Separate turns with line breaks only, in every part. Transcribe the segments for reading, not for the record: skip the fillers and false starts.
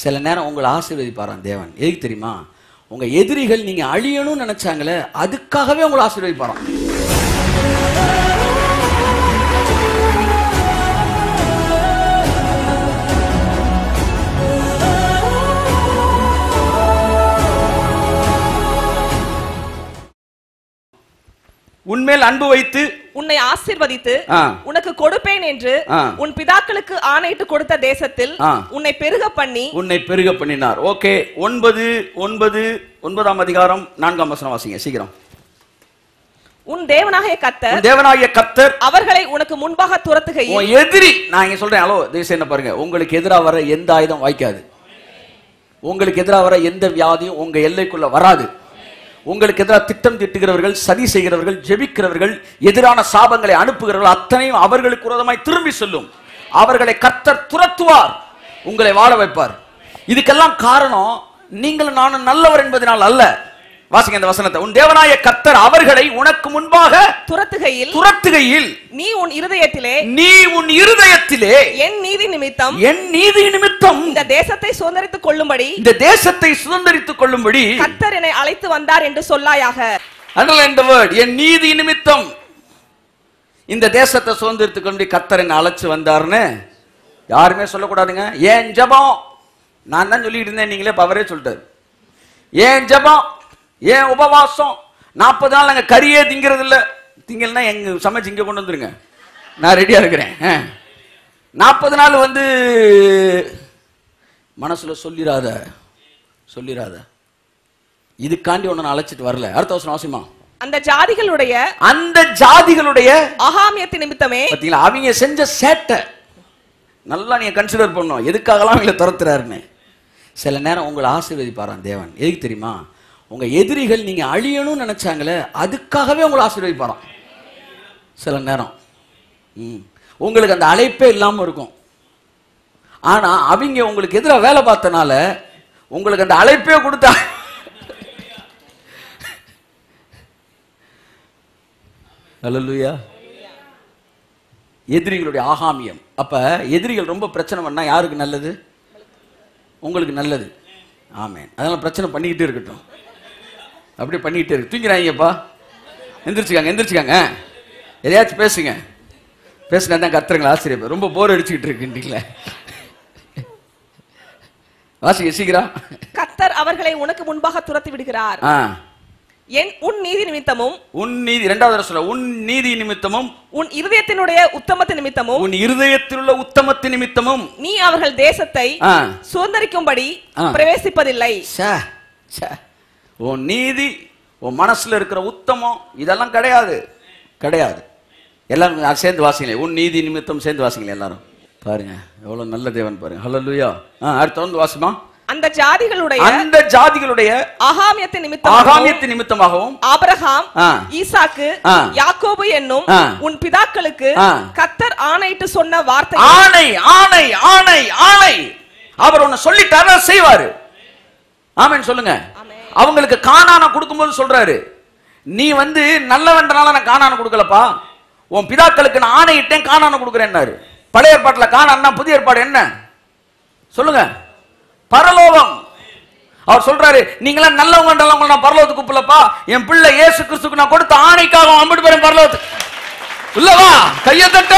சில நேரம் உங்களை ஆசீர்வதிப்பாராம் தேவன். எதுக்கு தெரியுமா? உங்க எதிரிகள் நீங்க அழியணும்னு நினைச்சாங்களே, அதுக்காகவே உங்களை ஆசீர்வதிப்பாராம். உன்மேல் அன்பு வைத்து
உன்னை ஆசீர்வதித்து உனக்கு கொடுப்பேன் என்று உன் பிதாக்களுக்கு ஆணையிட்டு கொடுத்த தேசத்தில் உன்னை பெருக பண்ணினார்.
ஓகே, 9 அதிகாரம் 4ஆம் வசனம் வாசிங்க சீக்கிரம்.
உன் தேவனாகிய கர்த்தர் அவர்களை உனக்கு முன்பாக துரத்துகையில்
எதிரி, நான் இங்க சொல்றேன், ஹலோ தேசம் என்ன பாருங்க, உங்களுக்கு எதிராக வர எந்த ஆயுதம் வாய்க்காது. உங்களுக்கு எதிராக வர எந்த வியாதியும் உங்க எல்லைக்குள்ள வராது. உங்களுக்கு எதிராக திட்டம் திட்டுகிறவர்கள், சதி செய்கிறவர்கள், ஜெபிக்கிறவர்கள், எதிரான சாபங்களை அனுப்புகிறவர்கள் அத்தனையும் அவர்களுக்கு விரோதமாய் திரும்பி சொல்லும். அவர்களை கர்த்தர் துரத்துவார், உங்களை வாழ வைப்பார். இதுக்கெல்லாம் காரணம் நீங்களும் நானும் நல்லவர் என்பதனால் அல்ல. வாசிங்க இந்த வசனத்தை. உன் தேவனாகிய கர்த்தர் அவர்களை உனக்கு முன்பாக துரத்துகையில்
நீ உன்
இருதயத்திலே
என் நீதி நிமித்தம்
இந்த
தேசத்தை சுதந்தரித்துக்
கொள்ளும்படி
கர்த்தர் என்னை அழைத்து வந்தார் என்று சொல்லாயாக.
Underline the word. என் நீதி நிமித்தம் இந்த தேசத்தை சுதந்தரித்துக் கொண்டு கர்த்தர் என்னை அழைச்சு வந்தார்னு யாருமே சொல்லக்கூடாதுங்க. ஏன் ஜெபம்? நான் தான் சொல்லிட்டு இருந்தேன், நீங்களே அவரே சொல்லிட்டாரு. ஏன் ஜெபம், ஏன் உபவாசம்? 40 நாள் நாங்க கறியே திங்கிறது இல்ல. திங்கலன்னா எங்க சமைச்சு இங்க கொண்டு வந்துருங்க, நான் ரெடியா இருக்கிறேன். 40 நாள் மனசுல சொல்லிராத இதுக்காண்டி ஒன்னு அழைச்சிட்டு வரல. அடுத்த வருஷம் அவசியமா
அந்த ஜாதிகளுடைய
அகாமியத்து நிமித்தமே பாத்தீங்களா, அவங்க செஞ்ச சேட்டை நல்லா நீங்க கன்சிடர் பண்ணும், எதுக்காகலாம் அவங்களை துரத்துறாருன்னு. சில நேரம் உங்களை ஆசீர்வதிப்பாராம் தேவன். எதுக்கு தெரியுமா? உங்க எதிரிகள் நீங்க அழியணும்னு நினைச்சாங்களே, அதுக்காகவே உங்களை ஆசீர்வதிப்பாராம். சில நேரம் உங்களுக்கு அந்த அழைப்பே இல்லாம இருக்கும். ஆனா அவங்க உங்களுக்கு எதிராக வேலை பார்த்தனால உங்களுக்கு அந்த அழைப்பே கொடுத்தா. ஹல்லேலூயா. எதிரிகளுடைய ஆகாமியம். அப்ப எதிரிகள் ரொம்ப பிரச்சனை பண்ணா யாருக்கு நல்லது? உங்களுக்கு நல்லது. ஆமென். அதனால பிரச்சனை பண்ணிக்கிட்டே இருக்கட்டும், அப்படி பண்ணிக்கிட்டே இருக்கு. தூங்கிறாங்கப்பா, எந்திரிச்சுக்காங்க. எதையாச்சும் பேசுங்க. பேசினா தான் கத்துறங்களா ஆசிரியர். ரொம்ப போர் அடிச்சுக்கிட்டு இருக்குன்றீங்களே. வாசிங்க சீக்கிரம்.
கர்த்தர் அவர்களை உனக்கு முன்பாக துரத்தி விடுகிறார். உன் நீதி நிமித்தமும்
இரண்டாவது சொல்ல, உன் நீதி நிமித்தமும்
உன் இருதயத்தினுடைய உத்தமத்தின் நிமித்தமும் நீ அவர்கள் தேசத்தை சுதந்தரிக்கும்படி பிரவேசிப்பதில்லை.
உன் நீதி, உன் மனசுல இருக்கிற உத்தமம் இதெல்லாம் கிடையாது. எல்லாரும் சேர்ந்து வாசிங்களே, உன் நீதி நிமித்தம் சேர்ந்து வாசிங்களே எல்லாரும். பாருங்க எவ்வளவு நல்ல தேவன் பாருங்க. ஹல்லேலூயா. அடுத்து வந்து வாசிமா.
அந்த ஜாதிகளுடைய
ஆகாமியத்தின் நிமித்தமாகவும்
ஆபிரகாம், ஈசாக்கு, யாக்கோபு என்னும் உன் பிதாக்களுக்கு கர்த்தர் ஆணையிட்டு சொன்ன வார்த்தை.
ஆணை அவர் ஒன்னு சொல்லிட்டாரா செய்வாரு. ஆமென் சொல்லுங்க. அவங்களுக்கு கானான கொடுக்கும்போது சொல்றாரு, நீ நல்லவன்றனால நான் கானான கொடுக்கலப்பா, உன் பிதாக்களுக்கு நான் ஆணையிட்டேன் கானான கொடுக்குறேன்னாரு. பழைய ஏற்பாட்டுல கானான்னா, புதிய ஏற்பாடு என்ன சொல்லுங்க? பரலோகம். அவர் சொல்றாரு, நீங்களாம் நல்லவங்க நான் பரலோகத்துக்கு கூப்பிடலப்பா, என் பிள்ளை இயேசு கிறிஸ்துக்கு நான் கொடுத்த ஆணைக்காக அம்பிட்டு போறேன் பரலோகத்துக்கு. இல்லவா? கையை தட்டு.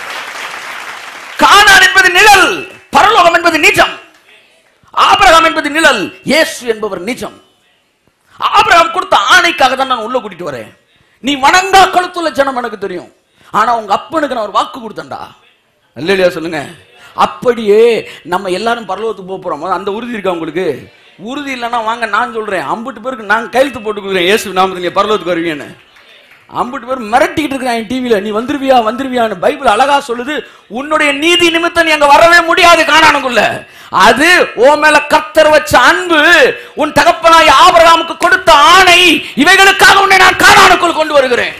கானான் என்பது நிழல், பரலோகம் என்பது நிஜம். ஆபிரகாம் என்பது நிழல், இயேசு என்பவர் நிஜம். ஆபிரகாம் கொடுத்த ஆணைக்காக தான் நான் உள்ள கூட்டிட்டு வரேன். நீ வணங்கா கழுத்துள்ள ஜனம் எனக்கு தெரியும், ஆனா உங்க அப்பனுக்கு நான் ஒரு வாக்கு கொடுத்தேன்டா. அல்லேலூயா சொல்லுங்க. அப்படியே நம்ம எல்லாரும் பரலோகத்துக்கு போக போறோம். அந்த உறுதி இருக்கா உங்களுக்கு? உறுதி இல்லைன்னா வாங்க, நான் சொல்றேன், 50 பேருக்கு நான் கையெழுத்து போட்டு கொடுக்குறேன், இயேசு நாமத்துல பரலோகத்துக்கு வருவீங்கன்னு. 50 பேர் மிரட்டிக்கிட்டு இருக்கிறான் டிவியில, நீ வந்துருவியான்னு. பைபிள் அழகா சொல்லுது, உன்னுடைய நீதி நிமித்தம் நீ அங்க வரவே முடியாது கானானுக்குள்ள. அது உன் மேல கர்த்தர் வச்ச அன்பு, உன் தகப்பனாய் ஆபிரகாமுக்கு கொடுத்த ஆணை, இவைகளுக்காக உன்னை நான் கானானுக்குள் கொண்டு வருகிறேன்.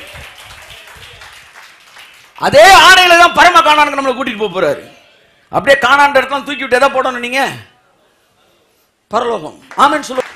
அதே ஆணையில தான் பரம கானானுக்கு நம்மளை கூட்டிட்டு போறாரு. அப்படியே கானான் இடத்துல தூக்கி விட்டு எதை போடணும் நீங்க? பரலோகம். ஆமென் சொல்லு.